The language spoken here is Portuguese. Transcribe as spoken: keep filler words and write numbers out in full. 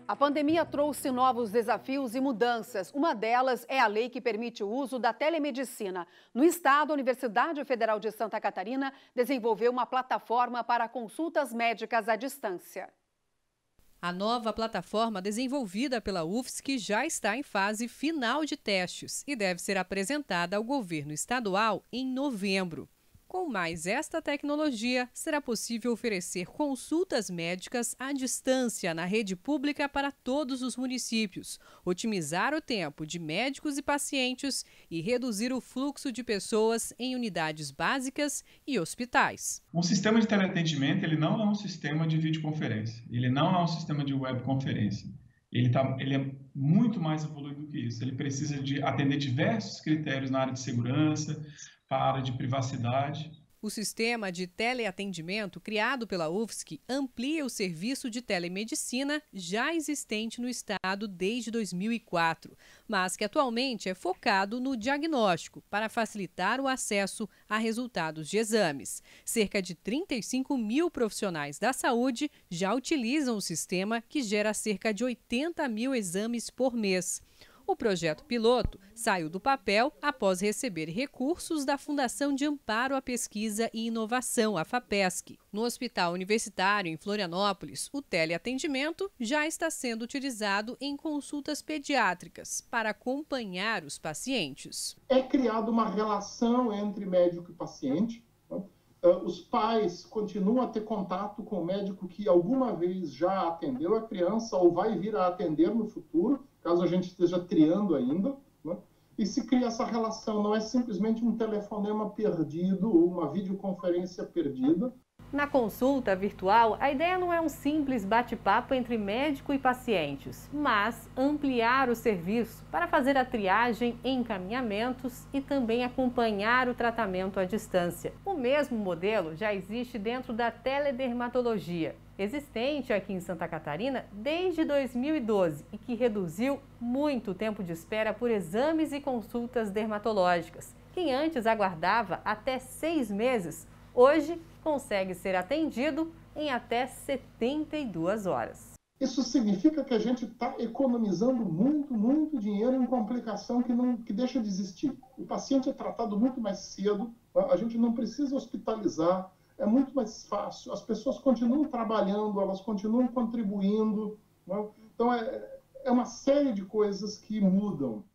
A pandemia trouxe novos desafios e mudanças. Uma delas é a lei que permite o uso da telemedicina. No estado, a Universidade Federal de Santa Catarina desenvolveu uma plataforma para consultas médicas à distância. A nova plataforma desenvolvida pela U F S C já está em fase final de testes e deve ser apresentada ao governo estadual em novembro. Com mais esta tecnologia, será possível oferecer consultas médicas à distância na rede pública para todos os municípios, otimizar o tempo de médicos e pacientes e reduzir o fluxo de pessoas em unidades básicas e hospitais. Um sistema de teleatendimento ele não é um sistema de videoconferência, ele não é um sistema de webconferência. Ele, tá, ele é muito mais evoluído do que isso. Ele precisa de atender diversos critérios na área de segurança, para a área de privacidade. O sistema de teleatendimento criado pela U F S C amplia o serviço de telemedicina já existente no estado desde dois mil e quatro, mas que atualmente é focado no diagnóstico para facilitar o acesso a resultados de exames. Cerca de trinta e cinco mil profissionais da saúde já utilizam o sistema, que gera cerca de oitenta mil exames por mês. O projeto piloto saiu do papel após receber recursos da Fundação de Amparo à Pesquisa e Inovação, a FAPESC. No Hospital Universitário, em Florianópolis, o teleatendimento já está sendo utilizado em consultas pediátricas para acompanhar os pacientes. É criada uma relação entre médico e paciente. Os pais continuam a ter contato com o médico que alguma vez já atendeu a criança ou vai vir a atender no futuro, caso a gente esteja triando ainda, né? E se cria essa relação, não é simplesmente um telefonema perdido ou uma videoconferência perdida. Na consulta virtual, a ideia não é um simples bate-papo entre médico e pacientes, mas ampliar o serviço para fazer a triagem, encaminhamentos e também acompanhar o tratamento à distância. O mesmo modelo já existe dentro da teledermatologia, existente aqui em Santa Catarina desde dois mil e doze e que reduziu muito o tempo de espera por exames e consultas dermatológicas. Quem antes aguardava até seis meses, hoje consegue ser atendido em até setenta e duas horas. Isso significa que a gente está economizando muito, muito dinheiro em complicação que, não, que deixa de existir. O paciente é tratado muito mais cedo, a gente não precisa hospitalizar, é muito mais fácil, as pessoas continuam trabalhando, elas continuam contribuindo, né? Então é, é uma série de coisas que mudam.